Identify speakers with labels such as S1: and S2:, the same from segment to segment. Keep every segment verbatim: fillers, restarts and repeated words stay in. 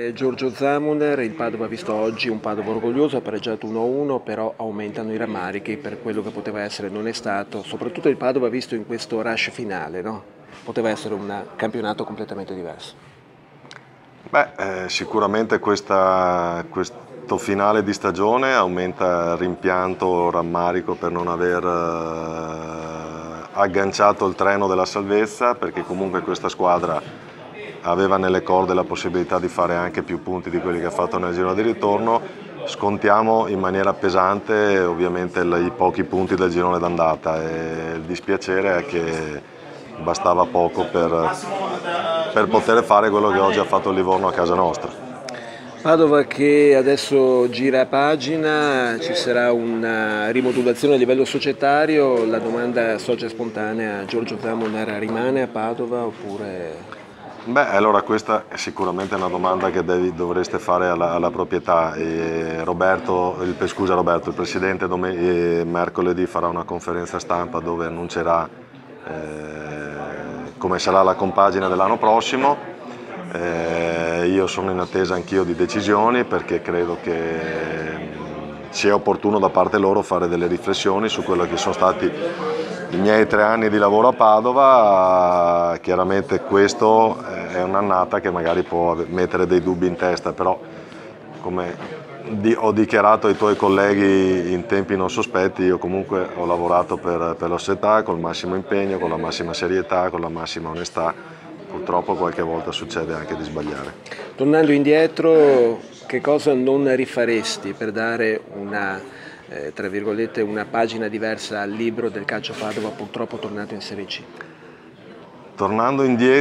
S1: eh, Giorgio Zamuner, il Padova ha visto oggi un Padova orgoglioso, ha pareggiato uno a uno, però aumentano i rammarichi per quello che poteva essere, non è stato, soprattutto il Padova visto in questo rush finale, no? Poteva essere un campionato completamente diverso.
S2: Beh, eh, sicuramente questa, questo finale di stagione aumenta il rimpianto, il rammarico per non aver eh, agganciato il treno della salvezza, perché comunque questa squadra aveva nelle corde la possibilità di fare anche più punti di quelli che ha fatto nel giro di ritorno. Scontiamo in maniera pesante ovviamente i pochi punti del girone d'andata e il dispiacere è che bastava poco per, per poter fare quello che oggi ha fatto il Livorno a casa nostra.
S1: Padova che adesso gira pagina, ci sarà una rimodulazione a livello societario, la domanda sorge spontanea, Giorgio Zamuner rimane a Padova oppure...
S2: Beh, allora questa è sicuramente una domanda che devi, dovreste fare alla, alla proprietà. E Roberto, il, scusa Roberto, il presidente domen- mercoledì farà una conferenza stampa dove annuncerà eh, come sarà la compagine dell'anno prossimo. Eh, io sono in attesa anch'io di decisioni perché credo che sia opportuno da parte loro fare delle riflessioni su quello che sono stati i miei tre anni di lavoro a Padova. Chiaramente questo è un'annata che magari può mettere dei dubbi in testa, però come ho dichiarato ai tuoi colleghi in tempi non sospetti, io comunque ho lavorato per, per la società con il massimo impegno, con la massima serietà, con la massima onestà. Purtroppo qualche volta succede anche di sbagliare.
S1: Tornando indietro, che cosa non rifaresti per dare una, eh, tra virgolette, una pagina diversa al libro del calcio Padova, purtroppo tornato in Serie C?
S2: Tornando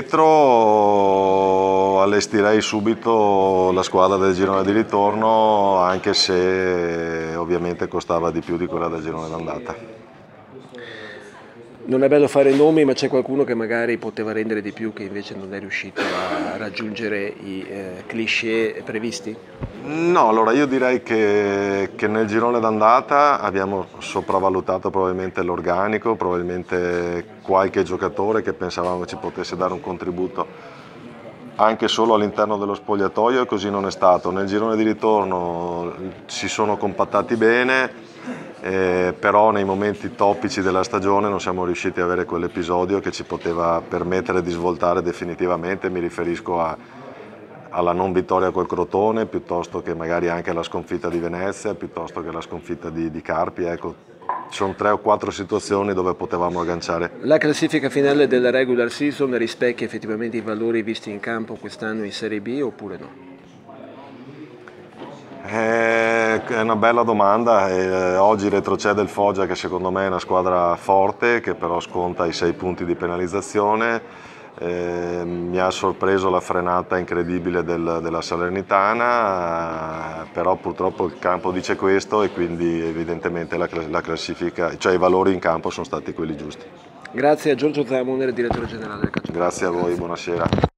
S2: indietro allestirei subito la squadra del girone di ritorno, anche se ovviamente costava di più di quella del girone d'andata.
S1: Non è bello fare nomi, ma c'è qualcuno che magari poteva rendere di più che invece non è riuscito a raggiungere i eh, cliché previsti?
S2: No, allora io direi che, che nel girone d'andata abbiamo sopravvalutato probabilmente l'organico, probabilmente qualche giocatore che pensavamo ci potesse dare un contributo anche solo all'interno dello spogliatoio e così non è stato. Nel girone di ritorno si sono compattati bene, eh, però nei momenti topici della stagione non siamo riusciti ad avere quell'episodio che ci poteva permettere di svoltare definitivamente. Mi riferisco a, alla non vittoria col Crotone, piuttosto che magari anche alla sconfitta di Venezia, piuttosto che alla sconfitta di, di Carpi. Ecco, ci sono tre o quattro situazioni dove potevamo agganciare.
S1: La classifica finale della regular season rispecchia effettivamente i valori visti in campo quest'anno in Serie B oppure no?
S2: È una bella domanda. Eh, oggi retrocede il Foggia, che secondo me è una squadra forte, che però sconta i sei punti di penalizzazione. Eh, mi ha sorpreso la frenata incredibile del, della Salernitana, eh, però purtroppo il campo dice questo e quindi evidentemente la, la classifica, cioè i valori in campo sono stati quelli giusti.
S1: Grazie a Giorgio Zamuner, direttore generale del calcio.
S2: Grazie a voi, buonasera.